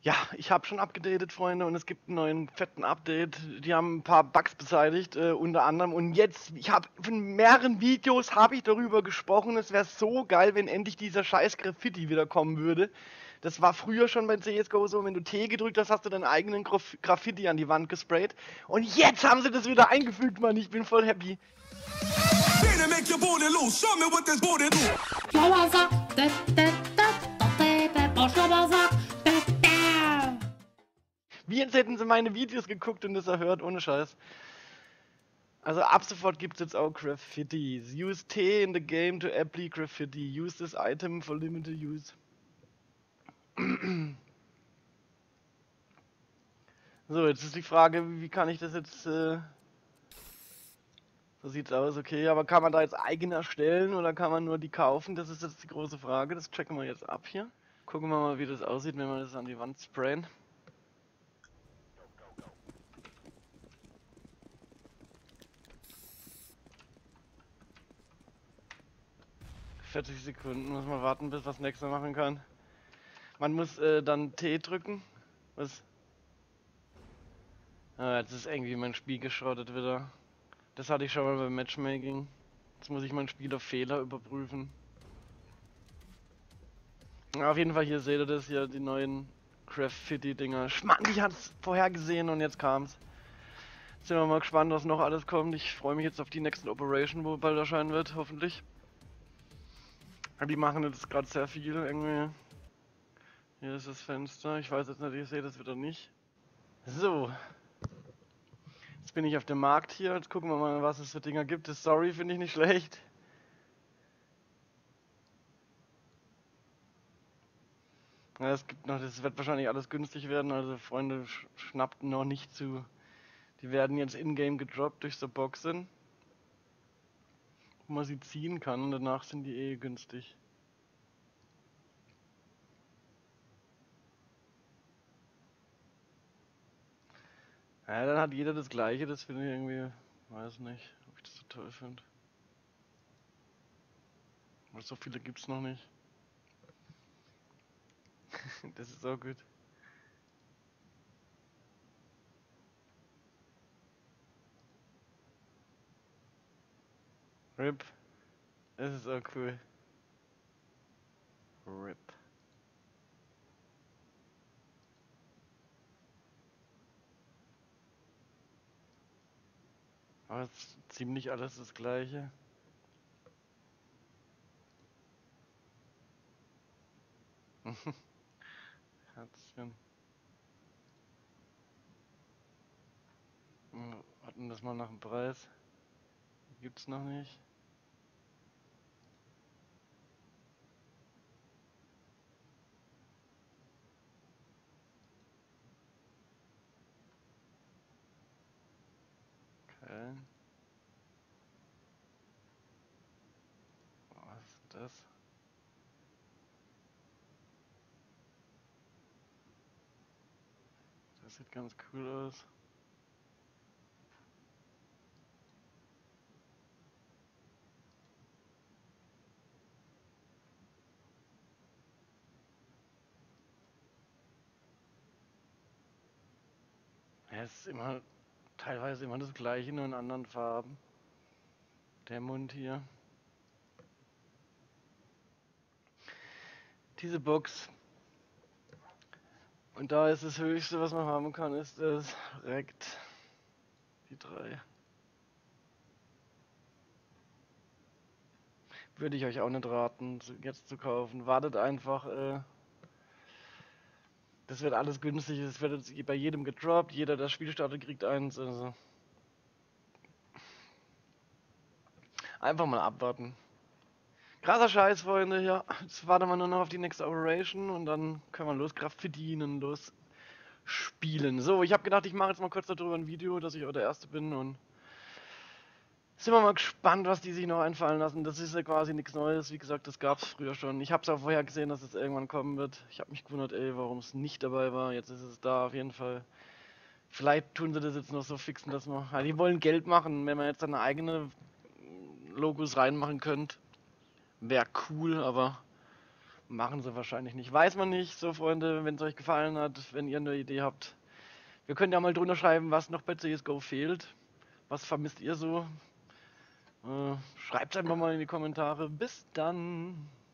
Ja, ich habe schon abgedatet, Freunde, und es gibt einen neuen fetten Update. Die haben ein paar Bugs beseitigt, unter anderem. Und jetzt, ich habe von mehreren Videos habe ich darüber gesprochen. Es wäre so geil, wenn endlich dieser scheiß Graffiti wieder kommen würde. Das war früher schon bei CSGO so, wenn du T gedrückt hast, hast du deinen eigenen Graffiti an die Wand gesprayt. Und jetzt haben sie das wieder eingefügt, Mann. Ich bin voll happy. Schlauer Sack, schlauer Sack, Wie jetzt hätten sie meine Videos geguckt und das erhört, ohne Scheiß. Also ab sofort gibt es jetzt auch Graffitis. Use T in the game to apply graffiti. Use this item for limited use. So, jetzt ist die Frage, wie kann ich das jetzt... so sieht's aus, okay. Aber kann man da jetzt eigene erstellen oder kann man nur die kaufen? Das ist jetzt die große Frage. Das checken wir jetzt ab hier. Gucken wir mal, wie das aussieht, wenn wir das an die Wand sprayen. ...40 Sekunden, muss man warten, bis was nächstes machen kann. Man muss dann T drücken. Was? Ah, jetzt ist irgendwie mein Spiel geschrottet wieder. Das hatte ich schon mal beim Matchmaking. Jetzt muss ich mein Spiel auf Fehler überprüfen. Ja, auf jeden Fall, hier seht ihr das hier, die neuen Graffiti-Dinger. Schmann, ich hatte es vorher gesehen und jetzt kam's. Sind wir mal gespannt, was noch alles kommt. Ich freue mich jetzt auf die nächste Operation, wo bald erscheinen wird, hoffentlich. Die machen jetzt gerade sehr viel irgendwie. Hier ist das Fenster. Ich weiß jetzt nicht, ihr seht das wieder nicht. So. Jetzt bin ich auf dem Markt hier. Jetzt gucken wir mal, was es für Dinger gibt. Das Story finde ich nicht schlecht. Ja, es gibt noch, das wird wahrscheinlich alles günstig werden. Also Freunde, schnappt noch nicht zu. Die werden jetzt in-game gedroppt durch so Boxen, wo man sie ziehen kann und danach sind die eh günstig. Ja, dann hat jeder das gleiche, das finde ich irgendwie, weiß nicht, ob ich das so toll finde. Aber so viele gibt's noch nicht. Das ist auch gut. RIP. Das ist auch cool. RIP. Aber es ist ziemlich alles das gleiche. Herzchen. Warten das mal nach dem Preis. Gibt's noch nicht. Okay. Was ist das? Das sieht ganz cool aus. Ja, es ist immer, teilweise immer das gleiche, nur in anderen Farben. Der Mund hier. Diese Box. Und da ist das Höchste, was man haben kann, ist das Rekt. Die 3. Würde ich euch auch nicht raten, jetzt zu kaufen. Wartet einfach. Das wird alles günstig. Es wird jetzt bei jedem gedroppt. Jeder, der Spiel startet, kriegt eins. Also einfach mal abwarten. Krasser Scheiß, Freunde. Ja, jetzt warten wir nur noch auf die nächste Operation und dann können wir los verdienen, los spielen. So, ich habe gedacht, ich mache jetzt mal kurz darüber ein Video, dass ich auch der Erste bin und sind wir mal gespannt, was die sich noch einfallen lassen. Das ist ja quasi nichts Neues. Wie gesagt, das gab es früher schon. Ich habe es auch vorher gesehen, dass es irgendwann kommen wird. Ich habe mich gewundert, warum es nicht dabei war. Jetzt ist es da auf jeden Fall. Vielleicht tun sie das jetzt noch so fixen, dass man... Ja, die wollen Geld machen. Wenn man jetzt seine eigene Logos reinmachen könnte, wäre cool, aber Machen sie wahrscheinlich nicht. Weiß man nicht. So, Freunde, wenn es euch gefallen hat, wenn ihr eine Idee habt, wir können ja mal drunter schreiben, was noch bei CSGO fehlt. Was vermisst ihr so? Schreibt einfach mal in die Kommentare. Bis dann.